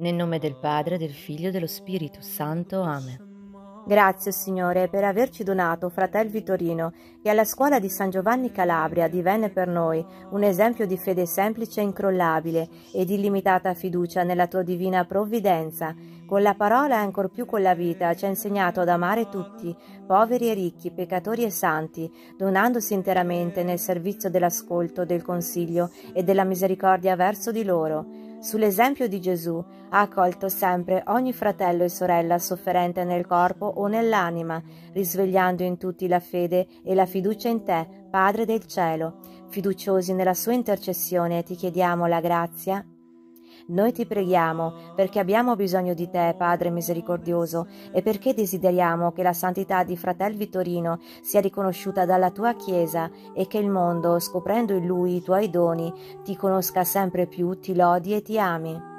Nel nome del Padre, del Figlio e dello Spirito Santo. Amen. Grazie, Signore, per averci donato fratel Vittorino, che alla scuola di San Giovanni Calabria divenne per noi un esempio di fede semplice e incrollabile e di illimitata fiducia nella tua divina provvidenza. Con la parola e ancor più con la vita ci ha insegnato ad amare tutti, poveri e ricchi, peccatori e santi, donandosi interamente nel servizio dell'ascolto, del consiglio e della misericordia verso di loro. Sull'esempio di Gesù ha accolto sempre ogni fratello e sorella sofferente nel corpo o nell'anima, risvegliando in tutti la fede e la fiducia in te, Padre del cielo. Fiduciosi nella sua intercessione ti chiediamo la grazia. Noi ti preghiamo perché abbiamo bisogno di te, Padre misericordioso, e perché desideriamo che la santità di fratel Vittorino sia riconosciuta dalla tua Chiesa e che il mondo, scoprendo in lui i tuoi doni, ti conosca sempre più, ti lodi e ti ami.